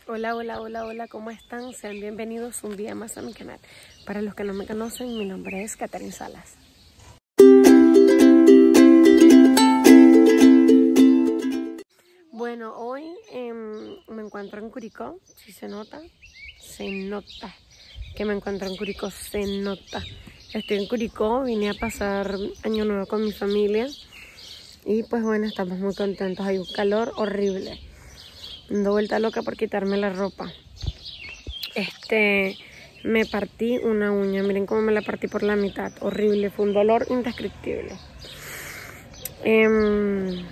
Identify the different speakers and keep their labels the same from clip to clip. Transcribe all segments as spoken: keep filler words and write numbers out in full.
Speaker 1: Hola, hola, hola, hola, ¿cómo están? Sean bienvenidos un día más a mi canal. Para los que no me conocen, mi nombre es Katherine Salas. Bueno, hoy eh, me encuentro en Curicó, si se nota, se nota que me encuentro en Curicó, se nota. Estoy en Curicó, vine a pasar año nuevo con mi familia y pues bueno, estamos muy contentos. Hay un calor horrible. Ando vuelta loca por quitarme la ropa. Este, me partí una uña, miren cómo me la partí por la mitad, horrible, fue un dolor indescriptible. Eh,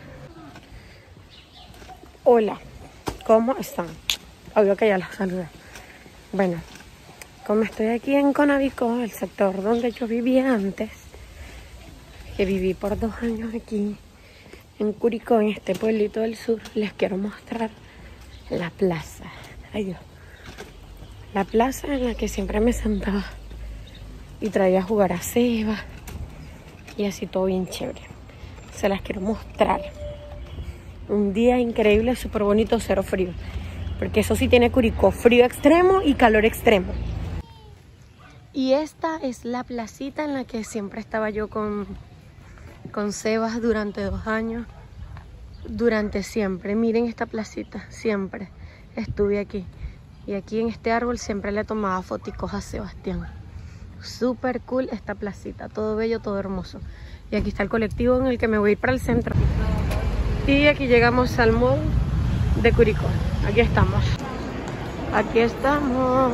Speaker 1: hola, ¿cómo están? Obvio que ya los saludé. Bueno, como estoy aquí en Conavico, el sector donde yo vivía antes, que viví por dos años aquí, en Curicó, en este pueblito del sur, les quiero mostrar la plaza. Ay Dios. La plaza en la que siempre me sentaba y traía a jugar a ceba y así todo bien chévere. Se las quiero mostrar. Un día increíble, súper bonito, cero frío. Porque eso sí tiene Curicó, frío extremo y calor extremo. Y esta es la placita en la que siempre estaba yo con, con Sebas durante dos años. Durante siempre. Miren esta placita, siempre estuve aquí. Y aquí en este árbol siempre le tomaba foticos a Sebastián. Súper cool esta placita, todo bello, todo hermoso. Y aquí está el colectivo en el que me voy a ir para el centro. Y aquí llegamos al mall de Curicó. Aquí estamos. Aquí estamos.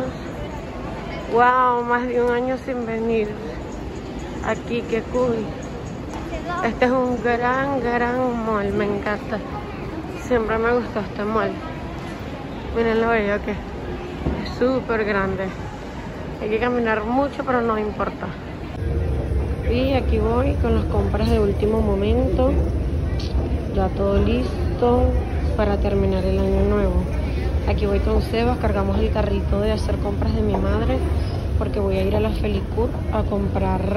Speaker 1: Wow, más de un año sin venir. Aquí, qué cool. Este es un gran, gran mall, me encanta. Siempre me gustó este mall. Miren lo bello que es súper grande. Hay que caminar mucho, pero no importa. Y aquí voy con las compras de último momento. Ya todo listo para terminar el año nuevo. Aquí voy con Sebas, cargamos el carrito de hacer compras de mi madre, porque voy a ir a la Felicur a comprar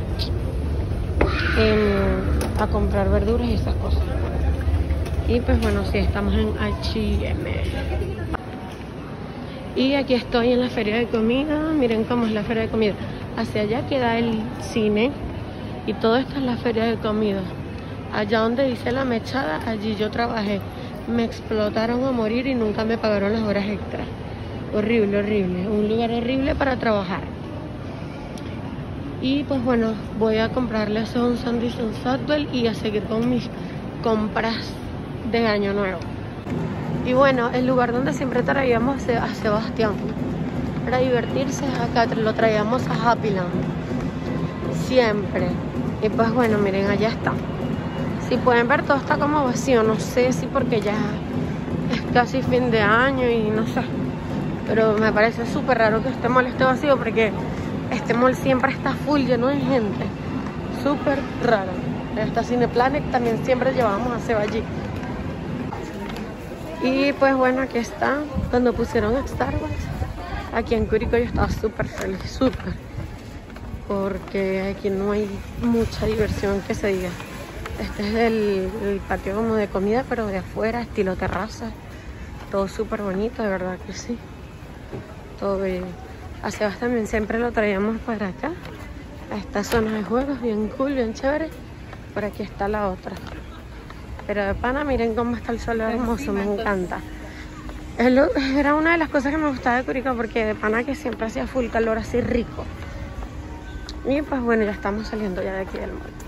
Speaker 1: eh, a comprar verduras y esas cosas. Y pues bueno, sí, estamos en H y M. Y aquí estoy en la feria de comida. Miren cómo es la feria de comida. Hacia allá queda el cine y todo esto es la feria de comida. Allá donde dice la mechada, allí yo trabajé. Me explotaron a morir y nunca me pagaron las horas extras. Horrible, horrible. Un lugar horrible para trabajar. Y pues bueno, voy a comprarle a un sándwich en Subway y a seguir con mis compras de año nuevo. Y bueno, el lugar donde siempre traíamos a Sebastián para divertirse, acá lo traíamos a Happyland. Siempre. Y pues bueno, miren, allá está. Si pueden ver, todo está como vacío. No sé si porque ya es casi fin de año y no sé. Pero me parece súper raro que este mall esté vacío porque este mall siempre está full, lleno de gente. Súper raro. Esta Cineplanet también siempre llevábamos a Seba allí. Y pues bueno, aquí está. Cuando pusieron a Starbucks aquí en Curicó yo estaba súper feliz, súper. Porque aquí no hay mucha diversión que se diga. Este es el, el patio como de comida, pero de afuera, estilo terraza. Todo súper bonito, de verdad que sí. Todo bello. A Sebas también siempre lo traíamos para acá. A esta zona de juegos, bien cool, bien chévere. Por aquí está la otra. Pero de pana, miren cómo está el sol hermoso, me encanta. Era una de las cosas que me gustaba de Curicó, porque de pana que siempre hacía full calor, así rico. Y pues bueno, ya estamos saliendo ya de aquí del mall.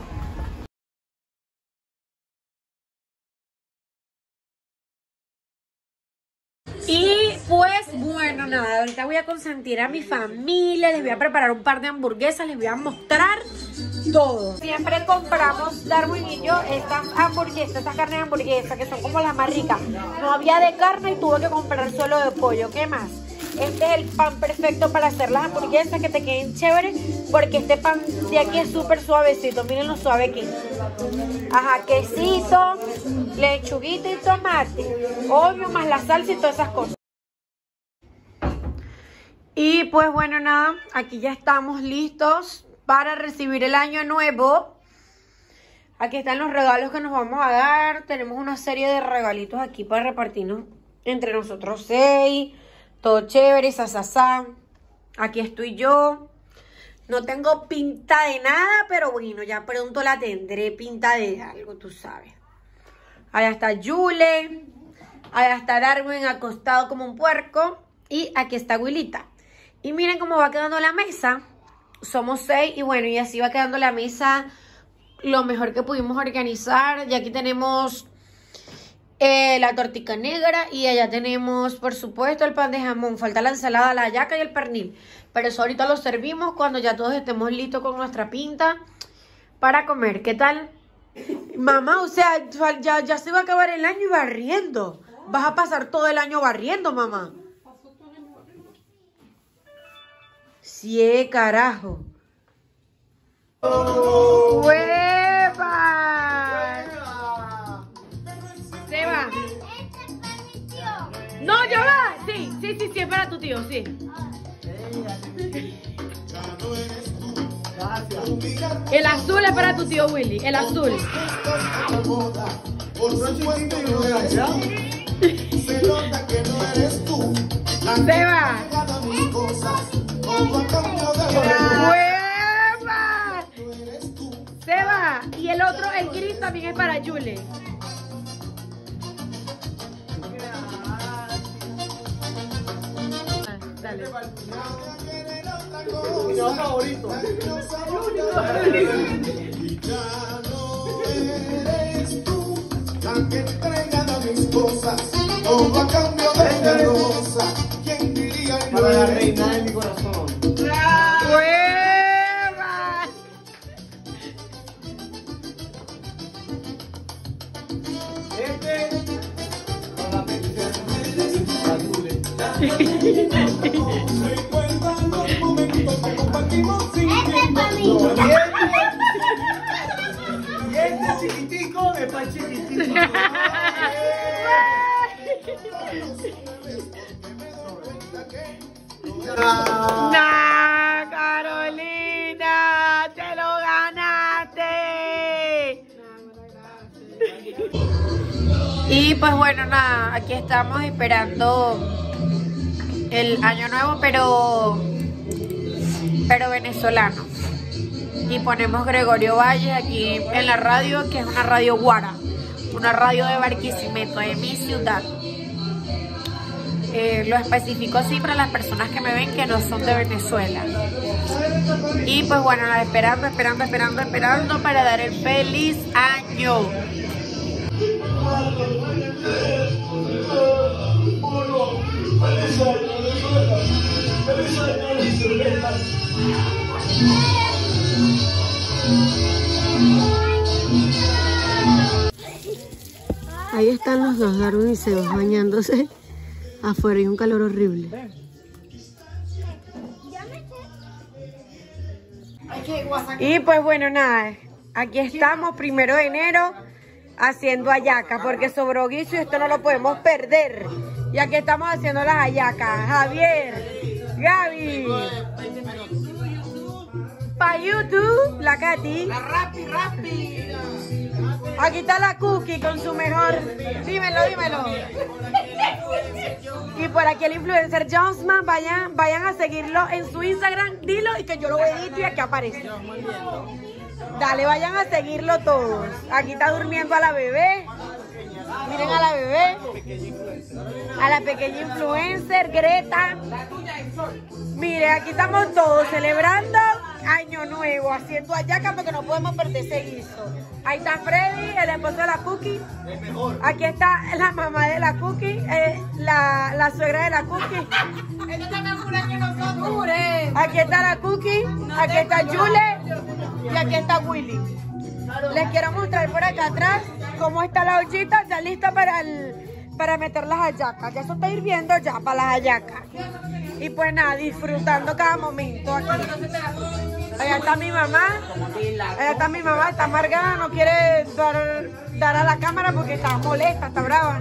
Speaker 2: Y pues bueno, nada, ahorita voy a consentir a mi familia, les voy a preparar un par de hamburguesas, les voy a mostrar todo. Siempre compramos Darwin y yo estas hamburguesas, estas carnes de hamburguesa que son como las más ricas. No había de carne y tuve que comprar solo de pollo. ¿Qué más? Este es el pan perfecto para hacer las hamburguesas que te queden chéveres, porque este pan de aquí es súper suavecito. Miren lo suave que es. Ajá, quesito, lechuguita y tomate. Obvio, más la salsa y todas esas cosas. Y pues bueno, nada, aquí ya estamos listos para recibir el año nuevo. Aquí están los regalos que nos vamos a dar. Tenemos una serie de regalitos aquí para repartirnos entre nosotros seis, todo chévere, sasasá. Aquí estoy yo. No tengo pinta de nada, pero bueno, ya pronto la tendré pinta de algo, tú sabes. Allá está Yule, allá está Darwin acostado como un puerco y aquí está Willita. Y miren cómo va quedando la mesa. Somos seis y bueno, y así va quedando la mesa lo mejor que pudimos organizar. Y aquí tenemos eh, la tortica negra y allá tenemos, por supuesto, el pan de jamón. Falta la ensalada, la hallaca y el pernil. Pero eso ahorita lo servimos cuando ya todos estemos listos con nuestra pinta para comer. ¿Qué tal? Mamá, o sea, ya, ya se va a acabar el año y barriendo. Vas a pasar todo el año barriendo, mamá. Sí, eh, carajo. ¡Hueva! Se va. No, ya va. Sí, sí, sí, sí, es para tu tío, sí. El azul es para tu tío Willy, el azul. Se va. ¡Hueva! Se va. Y el otro, el gris, también es para Yule. Dale. Mi favorito.
Speaker 3: La que entregada mis cosas, todo a cambio de rosa. ¿Quién diría? Para la reina de mi corazón.
Speaker 2: ¡Hueva!
Speaker 3: Este, con la petición de recuerdan los momentos que compartimos sin tiempo. Y este chiquitico es para el chiquitico.
Speaker 2: ¡Nah, Carolina! ¡Te lo ganaste! Y pues bueno, nada, aquí estamos esperando el año nuevo, pero pero venezolano. Y ponemos Gregorio Valle aquí en la radio, que es una radio guara, una radio de Barquisimeto, de mi ciudad. Eh, lo especifico así para las personas que me ven que no son de Venezuela. Y pues bueno, nada, esperando, esperando, esperando, esperando para dar el feliz año. Ahí están los dos, Darwin y Sebas, bañándose afuera y un calor horrible. Y pues bueno, nada, aquí estamos, primero de enero, haciendo hallacas, porque sobró guiso y esto no lo podemos perder. Y aquí estamos haciendo las hallacas. Javier, Gaby, para YouTube, la Katy, la Rappi, Rappi. Aquí está la Cookie con su mejor. Dímelo, dímelo. Y por aquí el influencer Jonesman. Vayan, vayan a seguirlo en su Instagram. Dilo y que yo lo edito y aquí aparece. Dale, vayan a seguirlo todos. Aquí está durmiendo a la bebé. Miren a la bebé. A la pequeña influencer, Greta. Mire, aquí estamos todos celebrando Año Nuevo, haciendo hallaca porque no podemos perder ese guiso. Ahí está Freddy, el esposo de la Cookie. Aquí está la mamá de la Cookie, eh, la, la suegra de la Cookie. Aquí está la Cookie, aquí está Yule y aquí está Willy. Les quiero mostrar por acá atrás cómo está la ollita, ya lista para, el, para meter las hallacas. Ya eso está hirviendo ya para las hallacas. Y pues nada, disfrutando cada momento aquí. Allá está mi mamá, allá está mi mamá, está amargada, no quiere dar, dar a la cámara porque está molesta, está brava.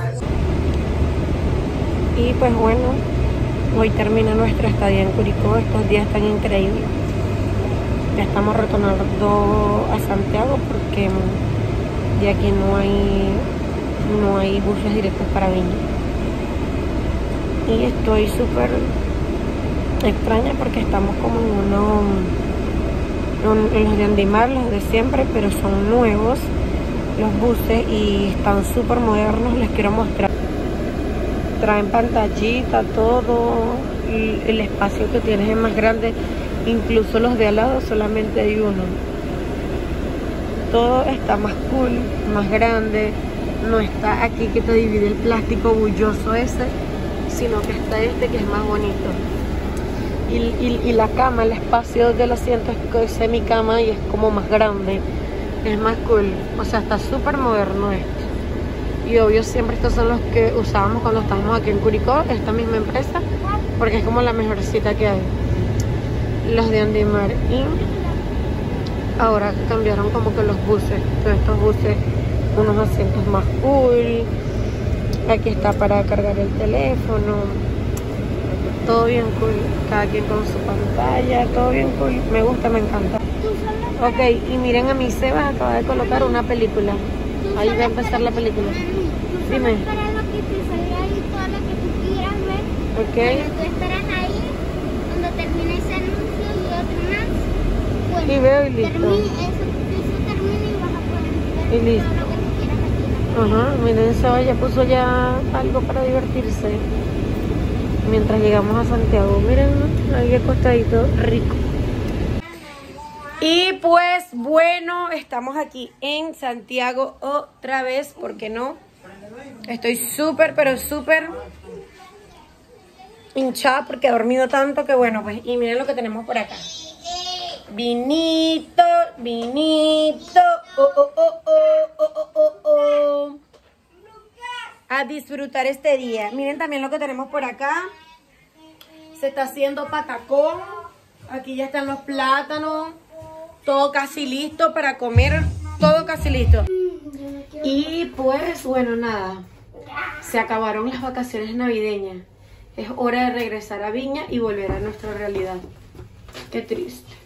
Speaker 1: Y pues bueno, hoy termina nuestra estadía en Curicó, estos días tan increíbles. Ya estamos retornando a Santiago porque de aquí no hay, no hay buses directos para Viña. Y estoy súper extraña porque estamos como en uno, en los de Andimar, los de siempre, pero son nuevos los buses y están súper modernos. Les quiero mostrar. Traen pantallita, todo, y el espacio que tienes es más grande. Incluso los de al lado solamente hay uno. Todo está más cool, más grande. No está aquí que te divide el plástico bulloso ese, sino que está este que es más bonito. Y, y, y la cama, el espacio del asiento es semicama y es como más grande. Es más cool. O sea, está súper moderno esto. Y obvio siempre estos son los que usábamos cuando estábamos aquí en Curicó, esta misma empresa, porque es como la mejorcita que hay. Los de Andimar. Y ahora cambiaron como que los buses. Todos estos buses, unos asientos más cool. Aquí está para cargar el teléfono. Todo bien cool. Cada quien con su pantalla. Todo bien cool. Me gusta, me encanta. Ok, y miren, a mi Sebas acaba de colocar una película. Ahí va a empezar la película. Dime.
Speaker 4: Para lo que te salga ahí todo lo que tú quieras ver.
Speaker 1: Ok.
Speaker 4: Cuando tú esperas ahí, cuando termine ese anuncio y otro más, bueno,
Speaker 1: Y veo y listo.
Speaker 4: termine, eso, eso termina y vas a poder ver
Speaker 1: Y listo.
Speaker 4: todo lo que tú quieras aquí.
Speaker 1: Ajá, miren, Sebas ya puso ya algo para divertirse. Mientras llegamos a Santiago, miren, ahí acostadito, rico. Y pues bueno, estamos aquí en Santiago otra vez, ¿por qué no? Estoy súper, pero súper hinchada porque he dormido tanto que bueno, pues, y miren lo que tenemos por acá. Vinito, vinito, oh, oh, oh, oh, oh, oh, oh, oh. A disfrutar este día. Miren también lo que tenemos por acá. Se está haciendo patacón. Aquí ya están los plátanos. Todo casi listo para comer, todo casi listo. Y pues, bueno, nada, se acabaron las vacaciones navideñas. Es hora de regresar a Viña y volver a nuestra realidad. Qué triste.